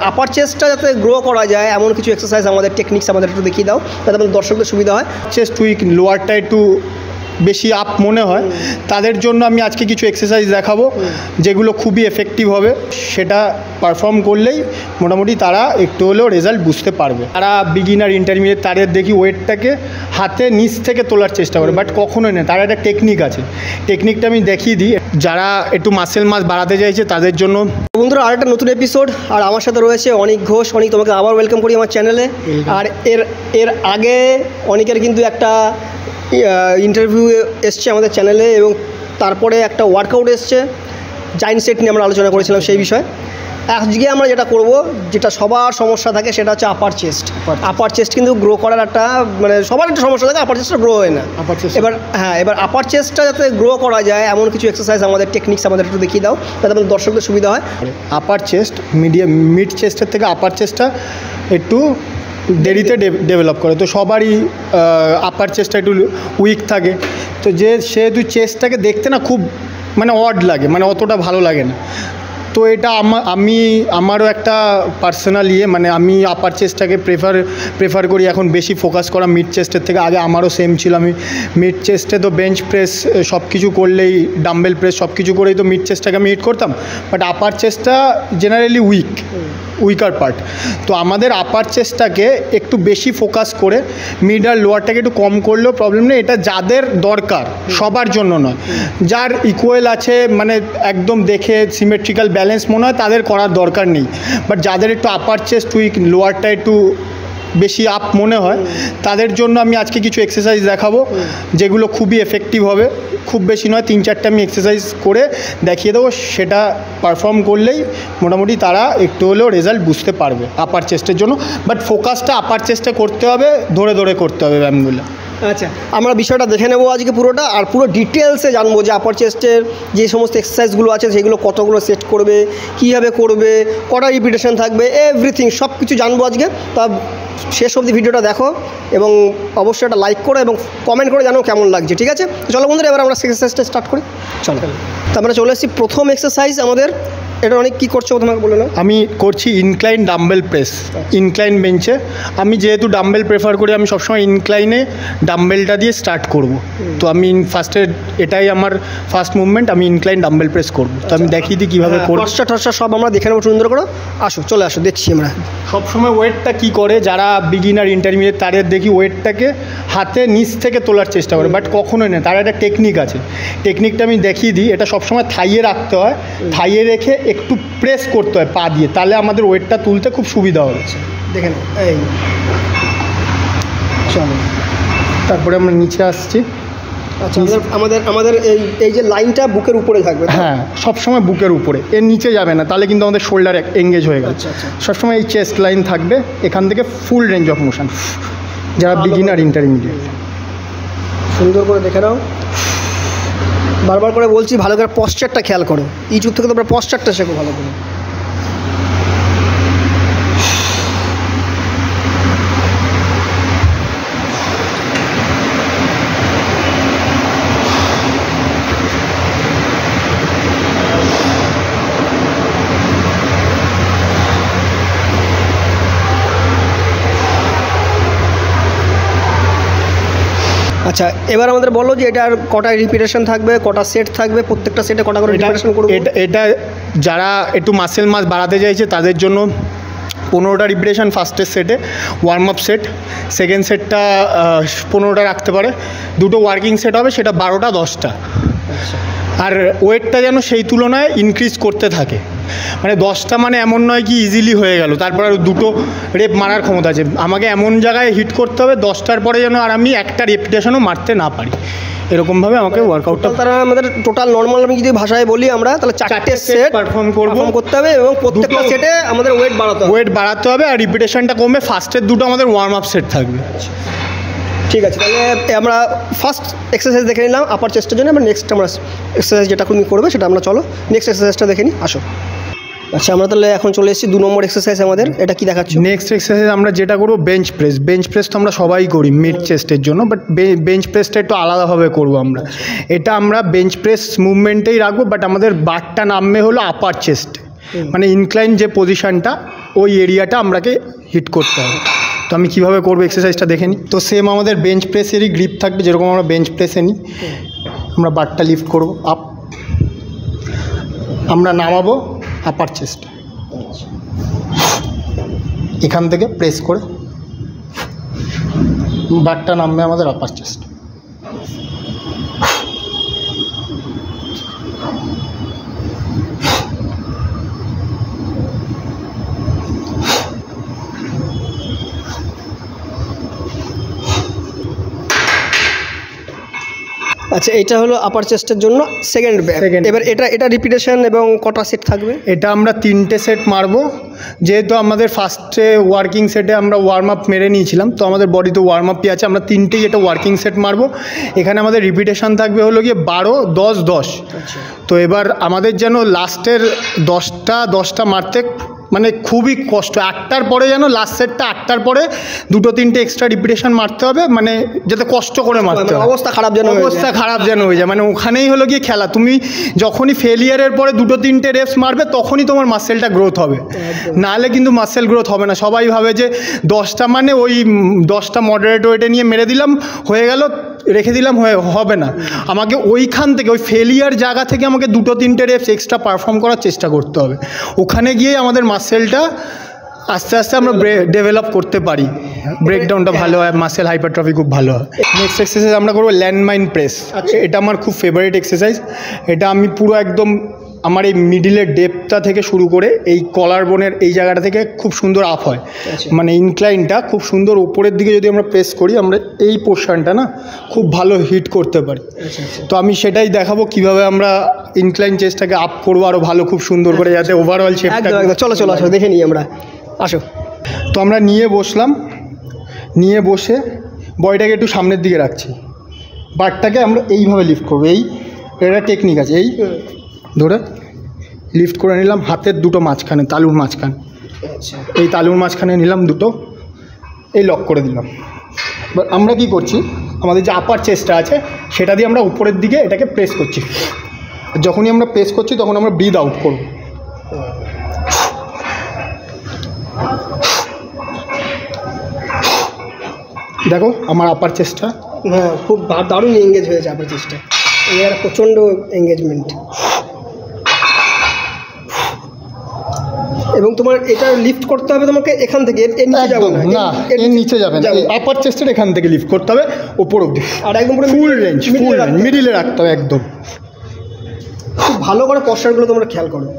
আপার চেস্টটা যাতে গ্রো করা যায় এমন কিছু এক্সারসাইজ আমাদের টেকনিক্স আমাদের একটু দেখিয়ে দাও, যাতে আমাদের দর্শকদের সুবিধা হয়। চেস্ট উইক লোয়ারটা একটু বেশি আপ মনে হয়, তাদের জন্য আমি আজকে কিছু এক্সারসাইজ দেখাবো যেগুলো খুবই এফেক্টিভ হবে। সেটা পারফর্ম করলেই মোটামুটি তারা একটু হলেও রেজাল্ট বুঝতে পারবে। তারা বিগিনার ইন্টারমিডিয়েট তাদের দেখি ওয়েটটাকে হাতে নিচ থেকে তোলার চেষ্টা করে, বাট কখনোই না, তার একটা টেকনিক আছে। টেকনিকটা আমি দেখিয়ে দিই, যারা একটু মাসেল মাস বাড়াতে চাইছে তাদের জন্য। বন্ধুরা, আরেকটা নতুন এপিসোড, আর আমার সাথে রয়েছে অনিক ঘোষ। অনিক, তোমাকে আবার ওয়েলকাম করি আমার চ্যানেলে। আর এর আগে অনিকের কিন্তু একটা ইন্টারভিউ এসছে আমাদের চ্যানেলে, এবং তারপরে একটা ওয়ার্কআউট এসছে জাইন্ট সেট নিয়ে আমরা আলোচনা করেছিলাম সেই বিষয়ে। আজকে আমরা যেটা করব, যেটা সবার সমস্যা থাকে, সেটা হচ্ছে আপার চেস্ট। আপার চেস্ট কিন্তু গ্রো করার একটা মানে সবার একটা সমস্যা থাকে, আপার চেস্টটা গ্রো হয় না। এবার আপার চেস্টটা যাতে গ্রো করা যায় এমন কিছু এক্সারসাইজ আমাদের টেকনিক্স আমাদের একটু দেখিয়ে দাও, যাতে আমাদের দর্শকদের সুবিধা হয়। আপার চেস্ট মিড চেস্টের থেকে আপার চেস্টটা একটু দেরিতে ডেভেলপ করে, তো সবারই আপার চেস্টটা একটু উইক থাকে। তো সেহেতু চেস্টটাকে দেখতে না খুব মানে অড লাগে, মানে অতটা ভালো লাগে না। তো এটা আমারও একটা পার্সোনাল মানে আমি আপার চেস্টটাকে প্রেফার করি এখন বেশি ফোকাস করা মিড চেস্টের থেকে। আগে আমারও সেম ছিল, আমি মিড চেস্টে তো বেঞ্চ প্রেস সব কিছু করলেই, ডাম্বেল প্রেস সব কিছু করেই তো মিড চেস্টটাকে আমি হিট করতাম, বাট আপার চেস্টটা জেনারেলি উইকার পার্ট। তো আমাদের আপার চেস্টটাকে একটু বেশি ফোকাস করে মিড আর লোয়ারটাকে একটু কম করলেও প্রবলেম নেই। এটা যাদের দরকার, সবার জন্য নয়। যার ইকুয়াল আছে, মানে একদম দেখে সিমেট্রিক্যাল ব্যালেন্স মনে হয়, তাদের করার দরকার নেই। বাট যাদের একটু আপার চেস্ট উইক, লোয়ারটা একটু বেশি আপ মনে হয়, তাদের জন্য আমি আজকে কিছু এক্সারসাইজ দেখাবো যেগুলো খুবই এফেক্টিভ হবে। খুব বেশি নয়, 3-4টা আমি এক্সারসাইজ করে দেখিয়ে দেবো। সেটা পারফর্ম করলেই মোটামুটি তারা একটু হলেও রেজাল্ট বুঝতে পারবে আপার চেস্টের জন্য। বাট ফোকাসটা আপার চেস্টে করতে হবে, ধরে ধরে করতে হবে ব্যায়ামগুলো। আচ্ছা, আমরা বিষয়টা দেখে নেবো আজকে পুরোটা, আর পুরো ডিটেলসে জানবো যে আপার চেস্টের যে সমস্ত এক্সারসাইজগুলো আছে সেগুলো কতগুলো সেট করবে, কীভাবে করবে, কটা রিপিটেশন থাকবে, এভরিথিং সব কিছু জানবো আজকে। তা শেষ অবধি ভিডিওটা দেখো এবং অবশ্যই একটা লাইক করো এবং কমেন্ট করে জানো কেমন লাগছে, ঠিক আছে? চলো বন্ধুরা, এবার আমরা এক্সারসাইজটা স্টার্ট করি। চলো, তো আমরা চলে এসেছি প্রথম এক্সারসাইজ আমাদের। এটা অনেক কী করছো তোমাকে বলে না? আমি করছি ইনক্লাইন ডাম্বেল প্রেস, ইনক্লাইন বেঞ্চে। আমি যেহেতু ডাম্বেল প্রেফার করি, আমি সবসময় ইনক্লাইনে ডাম্বেলটা দিয়ে স্টার্ট করব। তো আমি ফার্স্টে, এটাই আমার ফার্স্ট মুভমেন্ট, আমি ইনক্লাইন ডাম্বেল প্রেস করব। তো আমি দেখিয়ে দিই কীভাবে করব। টর্চা সব আমরা দেখে নেবো সুন্দর করে। আসো, চলে আসো, দেখছি আমরা। সবসময় ওয়েটটা কী করে, যারা বিগিনার ইন্টারমিডিয়েট তাদের দেখি ওয়েটটাকে হাতে নিচ থেকে তোলার চেষ্টা করে, বাট কখনোই না, তার একটা টেকনিক আছে। টেকনিকটা আমি দেখিয়ে দিই। এটা সবসময় থাইয়ে রাখতে হয়, থাইয়ে রেখে একটু প্রেস করতে হয় পা দিয়ে, তাহলে আমাদের ওয়েটটা তুলতে খুব সুবিধা হবে। দেখেন, এই চলো, তারপরে আমরা নিচে আসছি। আচ্ছা, আমাদের এই যে লাইনটা বুকের উপরে থাকবে। হ্যাঁ, সবসময় বুকের উপরে, এর নিচে যাবে না, তাহলে কিন্তু আমাদের শোল্ডার এঙ্গেজ হয়ে গেছে। সবসময় এই চেস্ট লাইন থাকবে, এখান থেকে ফুল রেঞ্জ অফ মোশন। যারা বিগিনার ইন্টারমিডিয়েট, সুন্দর করে দেখে নাও। বারবার করে বলছি, ভালো করে পশ্চারটা খেয়াল করো। ইউটিউব থেকে তোমরা পশ্চারটা শেখো ভালো করে। আচ্ছা, এবার আমাদের বলো যে এটার কটা রিপিটেশন থাকবে, কটা সেট থাকবে, প্রত্যেকটা সেটে কটা করে রিপিটেশন করব। এটা যারা একটু মাসেল মাস বাড়াতে চাইছে তাদের জন্য 15টা রিপিটেশন ফার্স্টের সেটে, ওয়ার্ম আপ সেট। সেকেন্ড সেটটা 15টা রাখতে পারে। দুটো ওয়ার্কিং সেট হবে, সেটা 12টা 10টা। আর ওয়েটটা যেন সেই তুলনায় ইনক্রিজ করতে থাকে, মানে 10টা মানে এমন নয় কি ইজিলি হয়ে গেল, তারপর আর দুটো রেপ মারার ক্ষমতা আছে। আমাকে এমন জায়গায় হিট করতে হবে 10টার পরে যেন আর আমি একটা রেপিটেশনও মারতে না পারি, এরকমভাবে আমাকে ওয়ার্কআউটটা। তারা আমাদের টোটাল নর্মাল আমি যদি ভাষায় বলি, আমরা তাহলে 4টে সেট পারফর্ম করতে হবে এবং প্রত্যেকটা সেটে আমাদের ওয়েট বাড়াতে হবে আর রিপিটেশনটা কমবে। ফার্স্টের দুটো আমাদের ওয়ার্ম আপ সেট থাকবে। ঠিক আছে, তাহলে আমরা ফার্স্ট এক্সারসাইজ দেখে নিলাম আপার চেস্টের জন্য। আমরা নেক্সট আমরা এক্সারসাইজ যেটা তুমি করবে সেটা আমরা চলো নেক্সট এক্সারসাইজটা দেখে নিই, আসো। আচ্ছা, আমরা তাহলে এখন চলে এসেছি 2 নম্বর এক্সারসাইজ আমাদের। এটা কি দেখাচ্ছ? নেক্সট এক্সারসাইজ আমরা যেটা করবো বেঞ্চ প্রেস। বেঞ্চ প্রেস তো আমরা সবাই করি মিড চেস্টের জন্য, বাট বেঞ্চ প্রেসটা একটু আলাদাভাবে করবো আমরা। এটা আমরা বেঞ্চ প্রেস মুভমেন্টেই রাখবো, বাট আমাদের বারটা নামবে হলো আপার চেস্টে। মানে ইনক্লাইন যে পজিশনটা ওই এরিয়াটা আমরাকে হিট করতে হবে। তো আমি কীভাবে করবো এক্সারসাইজটা দেখে নিই। তো সেম আমাদের বেঞ্চ প্রেসেরই গ্রিপ থাকবে, যেরকম আমরা বেঞ্চ প্রেসে নিই। আমরা বারটা লিফট করবো আপ, আমরা নামাবো আপার চেস্ট, এখান থেকে প্রেস করে বারটা নামবে আমাদের আপার চেস্ট। আচ্ছা, এটা হলো আপার চেস্টের জন্য সেকেন্ড ব্যাক। এবার এটা রিপিটেশন এবং কটা সেট থাকবে? এটা আমরা 3টে সেট মারবো, যেহেতু আমাদের ফার্স্টে ওয়ার্কিং সেটে আমরা ওয়ার্ম আপ মেরে নিয়েছিলাম, তো আমাদের বডিতে ওয়ার্ম আপই আছে। আমরা 3টেই এটা ওয়ার্কিং সেট মারবো। এখানে আমাদের রিপিটেশন থাকবে হলো গিয়ে 12, 10, 10। তো এবার আমাদের যেন লাস্টের 10টা মারতে মানে খুবই কষ্ট, 8টার পরে যেন লাস্ট সেটটা 8টার পরে 2-3টে এক্সট্রা রিপিটেশন মারতে হবে, মানে যাতে কষ্ট করে মারতে হবে, অবস্থা খারাপ যেন হয়ে যায়। মানে ওখানেই হলো গিয়ে খেলা। তুমি যখনই ফেলিয়ারের পরে 2-3টে রেপস মারবে তখনই তোমার মাসেলটা গ্রোথ হবে, নাহলে কিন্তু মাসেল গ্রোথ হবে না। সবাই ভাবে যে 10টা মানে ওই 10টা মডারেট ওয়েটে নিয়ে মেরে দিলাম হয়ে গেল, রেখে দিলাম হবে না। আমাকে ওইখান থেকে ওই ফেলিয়ার জায়গা থেকে আমাকে 2-3টে রেপস এক্সট্রা পারফর্ম করার চেষ্টা করতে হবে। ওখানে গিয়ে আমাদের মাসেলটা আস্তে আস্তে আমরা ডেভেলপ করতে পারি, ব্রেকডাউনটা ভালো হয়, মাসেল হাইপারট্রফি খুব ভালো হয়। নেক্সট এক্সারসাইজ আমরা করবো ল্যান্ডমাইন প্রেস। এটা আমার খুব ফেভারিট এক্সারসাইজ। এটা আমি পুরো একদম আমার এই মিডিলের ডেপটা থেকে শুরু করে এই কলার বোনের এই জায়গাটা থেকে খুব সুন্দর আপ হয়, মানে ইনক্লাইনটা খুব সুন্দর উপরের দিকে যদি আমরা প্রেস করি আমরা এই পোর্শনটা না খুব ভালো হিট করতে পারি। তো আমি সেটাই দেখাবো কিভাবে আমরা ইনক্লাইন চেস্টটাকে আপ করবো আরও ভালো, খুব সুন্দর করে, যাতে ওভারঅল শেপটা। চলো আসো দেখে নিই আমরা, আসো। তো আমরা নিয়ে বসলাম, নিয়ে বসে বডিটাকে একটু সামনের দিকে রাখছি, বারটাকে আমরা এইভাবে লিফট করবো। এটা টেকনিক আছে, এই ধরে লিফট করে নিলাম হাতের দুটো মাঝখানে, তালুর মাঝখানে, এই তালুর মাঝখানে নিলাম দুটো, এই লক করে দিলাম। এবার আমরা কি করছি, আমাদের যে আপার চেস্টটা আছে সেটা দিয়ে আমরা উপরের দিকে এটাকে প্রেস করছি। যখনই আমরা প্রেস করছি তখন আমরা ব্রিথ আউট করব। দেখো আমার আপার চেস্টটা খুব দারুণ এঙ্গেজ হয়েছে আপার চেস্টটা, এর প্রচণ্ড এঙ্গেজমেন্ট। এবং তোমার এটা লিফট করতে হবে তোমাকে এখান থেকে, এর নিচে যাবে না, এর নিচে যাবে না, আপার চেস্টের এখান থেকে লিফট করতে হবে উপর অবধি, আর একদম পুরো ফুল রেঞ্জ, মিডিলে রাখতে হবে একদম। খুব ভালো করে পশ্চারগুলো তোমরা খেয়াল করো।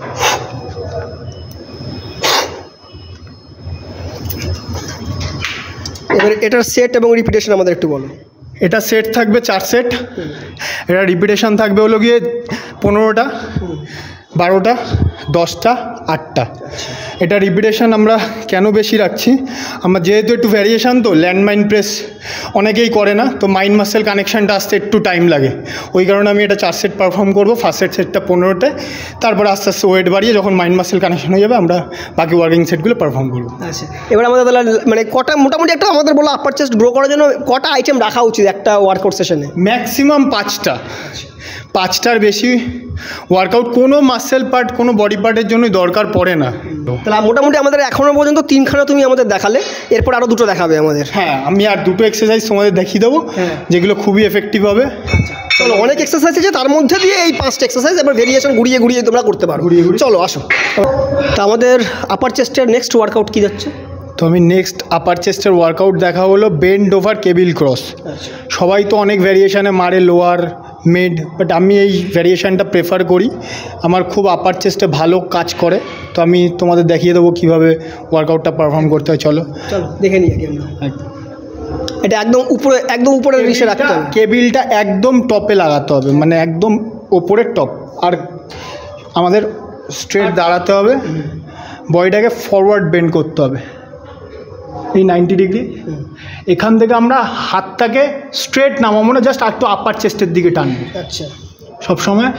এবার এটার সেট এবং রিপিটেশন আমাদের একটু বলো। এটা সেট থাকবে 4 সেট, এটা রিপিটেশন থাকবে হলো গিয়ে 15টা, 12টা, 10টা, 8টা। এটা রিপিটেশন আমরা কেন বেশি রাখছি, আমরা যেহেতু একটু ভ্যারিয়েশান, তো ল্যান্ডমাইন প্রেস অনেকেই করে না, তো মাইন্ড মাসেল কানেকশানটা আসতে একটু টাইম লাগে, ওই কারণে আমি এটা 4 সেট পারফর্ম করবো। ফার্স্ট সেটটা 15টায়, তারপরে আস্তে আস্তে ওয়েট বাড়িয়ে যখন মাইন্ড মাসেল কানেকশন হয়ে যাবে আমরা বাকি ওয়ার্কিং সেটগুলো পারফর্ম করবো। আচ্ছা, এবার আমাদের তাহলে মানে কটা মোটামুটি একটা আমাদের বলো আপার চেস্ট গ্রো করার জন্য কটা আইটেম রাখা উচিত একটা ওয়ার্কআউট সেশনে? ম্যাক্সিমাম 5টার বেশি ওয়ার্কআউট কোনো মাসেল পার্ট, কোনো বডি পার্টের জন্যই দরকার পড়ে না। তাহলে মোটামুটি আমাদের এখনও পর্যন্ত 3খানা তুমি আমাদের দেখালে, এরপর আরও 2টো দেখাবে আমাদের। হ্যাঁ, আমি আর 2টো এক্সারসাইজ তোমাদের দেখিয়ে দেবো যেগুলো খুবই এফেক্টিভ হবে। চলো, অনেক এক্সারসাইজ আছে, তার মধ্যে দিয়ে এই 5টা এক্সারসাইজ এবার ভেরিয়েশন ঘুরিয়ে ঘুরিয়ে তোমরা করতে পারো। চলো আসো। তা আমাদের আপার চেস্টের নেক্সট ওয়ার্কআউট কী যাচ্ছে? তো আমি নেক্সট আপার চেস্টের ওয়ার্কআউট দেখা হলো বেন্ড ওভার কেবিল ক্রস। সবাই তো অনেক ভ্যারিয়েশানে মারে, লোয়ার, মিড, বাট আমি এই ভ্যারিয়েশানটা প্রেফার করি, আমার খুব আপার চেস্টে ভালো কাজ করে। তো আমি তোমাদের দেখিয়ে দেবো কীভাবে ওয়ার্কআউটটা পারফর্ম করতে হয়। চলো দেখে নিই আমরা। এটা একদম উপরে রিসে রাখতে হবে, কেবিলটা একদম টপে লাগাতে হবে, মানে একদম ওপরের টপ, আর আমাদের স্ট্রেট দাঁড়াতে হবে, বডিটাকে ফরওয়ার্ড বেন্ড করতে হবে এই 90 ডিগ্রি। এখান থেকে আমরা হাতটাকে স্ট্রেট নামাবো না, জাস্ট একটু আপার চেস্টের দিকে টানবো। আচ্ছা, সবসময়।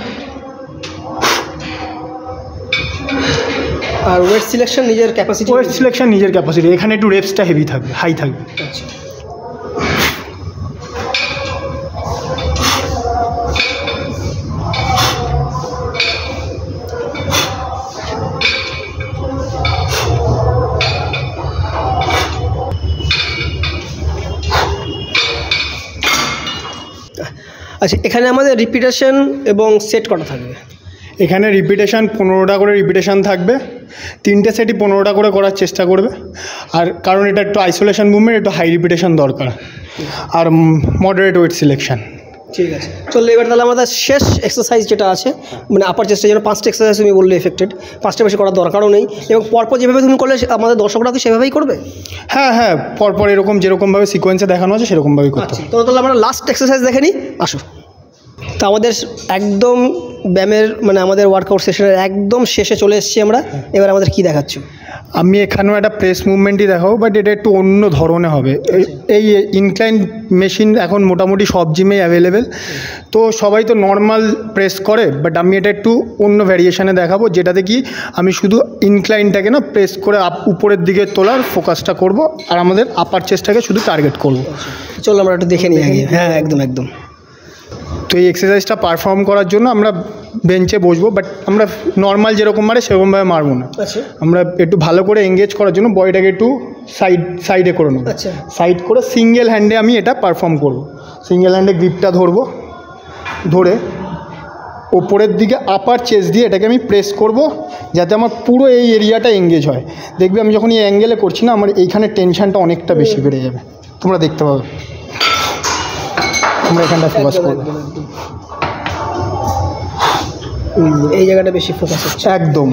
আর ওয়েট সিলেকশন নিজের ক্যাপাসিটি, এখানে একটু রেপসটা হেভি থাকবে, হাই থাকবে। আচ্ছা, আচ্ছা, এখানে আমাদের রিপিটেশন এবং সেট কটা থাকবে? এখানে রিপিটেশান 15টা করে রিপিটেশান থাকবে, 3টে সেটই 15টা করে করার চেষ্টা করবে। আর কারণ এটা একটু আইসোলেশন মুভমেন্ট, একটু হাই রিপিটেশন দরকার, আর মডারেট ওয়েট সিলেকশন। ঠিক আছে, চলো এবার তাহলে আমাদের শেষ এক্সারসাইজ যেটা আছে, মানে আপার চেস্টের জন্য 5টা এক্সারসাইজ তুমি বললে এফেক্টেড, 5টা বেশি করার দরকারও নেই, এবং পরপর যেভাবে তুমি করলে আমাদের দর্শকরা কি সেভাবেই করবে? হ্যাঁ হ্যাঁ, পরপর এরকম যেরকমভাবে সিকোয়েন্সে দেখানো আছে সেরকমভাবেই করতে হবে। তো তাহলে আমরা লাস্ট এক্সারসাইজ দেখে নিই, আসো। তো আমাদের একদম ব্যায়ামের মানে আমাদের ওয়ার্কআউট সেশনের একদম শেষে চলে এসেছি আমরা। এবার আমাদের কি দেখাচ্ছ? আমি এখানেও একটা প্রেস মুভমেন্টই দেখাবো, বাট এটা একটু অন্য ধরনের হবে। এই ইনক্লাইন মেশিন এখন মোটামুটি সব জিমেই অ্যাভেলেবেল, তো সবাই তো নর্মাল প্রেস করে, বাট আমি এটা একটু অন্য ভ্যারিয়েশনে দেখাবো, যেটাতে কি আমি শুধু ইনক্লাইনটাকে না প্রেস করে উপরের দিকে তোলার ফোকাসটা করব, আর আমাদের আপার চেস্টটাকে শুধু টার্গেট করব। চলো আমরা একটু দেখে নিই আগে। হ্যাঁ, একদম একদম। তো এই এক্সারসাইজটা পারফর্ম করার জন্য আমরা বেঞ্চে বসবো, বাট আমরা নর্মাল যেরকম মারে সেরকমভাবে মারবো না। আচ্ছা, আমরা একটু ভালো করে এঙ্গেজ করার জন্য বডিটাকে একটু সাইডে করে নেবো। আচ্ছা, সাইড করে সিঙ্গেল হ্যান্ডে আমি এটা পারফর্ম করব। সিঙ্গেল হ্যান্ডে গ্রিপটা ধরবো, ধরে ওপরের দিকে আপার চেস্ট দিয়ে এটাকে আমি প্রেস করব, যাতে আমার পুরো এই এরিয়াটা এঙ্গেজ হয়। দেখবে আমি যখন এই অ্যাঙ্গেলে করছি না, আমার এইখানে টেনশানটা অনেকটা বেশি বেড়ে যাবে, তোমরা দেখতে পাবে। আমরা এখানটা ফোকাস করবো, এই জায়গাটা বেশি ফোকাস হচ্ছে একদম।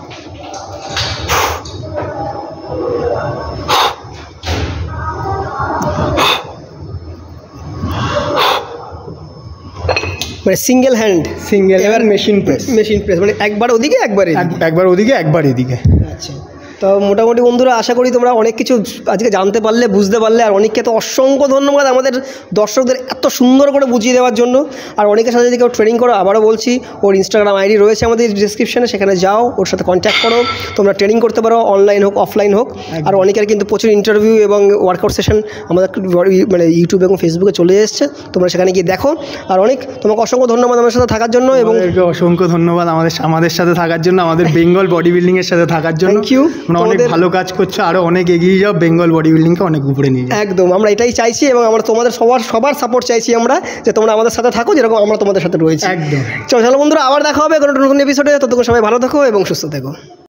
মানে সিঙ্গেল হ্যান্ড এবার মেশিন প্রেস মানে একবার ওদিকে একবার এদিকে। একবার ওদিকে একবার এদিকে। আচ্ছা, তো মোটামুটি বন্ধুরা আশা করি তোমরা অনেক কিছু আজকে জানতে পারলে, বুঝতে পারলে। আর অনেককে তো অসংখ্য ধন্যবাদ আমাদের দর্শকদের এত সুন্দর করে বুঝিয়ে দেওয়ার জন্য। আর অনেকের সাথে যদি কেউ ট্রেনিং করো, আবারও বলছি ওর ইনস্টাগ্রাম আইডি রয়েছে আমাদের ডিসক্রিপশানে, সেখানে যাও, ওর সাথে কন্ট্যাক্ট করো, তোমরা ট্রেনিং করতে পারো, অনলাইন হোক অফলাইন হোক। আর অনেকের কিন্তু প্রচুর ইন্টারভিউ এবং ওয়ার্কআউট সেশন আমাদের মানে ইউটিউব এবং ফেসবুকে চলে এসছে, তোমরা সেখানে গিয়ে দেখো। আর অনেক তোমাকে অসংখ্য ধন্যবাদ আমার সাথে থাকার জন্য, এবং অসংখ্য ধন্যবাদ আমাদের সাথে থাকার জন্য, আমাদের বেঙ্গল বডি বিল্ডিংয়ের সাথে থাকার জন্য। থ্যাংক ইউ, অনেক ভালো কাজ করছো, আরও অনেক এগিয়ে যাও, বেঙ্গল বডি বিল্ডিংকে অনেক উপরে নিয়ে যাও। একদম, আমরা এটাই চাইছি, এবং আমরা তোমাদের সবার সাপোর্ট চাইছি আমরা, যে তোমরা আমাদের সাথে থাকো যেরকম আমরা তোমাদের সাথে রয়েছি। একদম। চলো বন্ধুরা, আবার দেখা হবে কোনো নতুন এপিসোডে। ততক্ষণ সবাই ভালো থাকো এবং সুস্থ থাকো।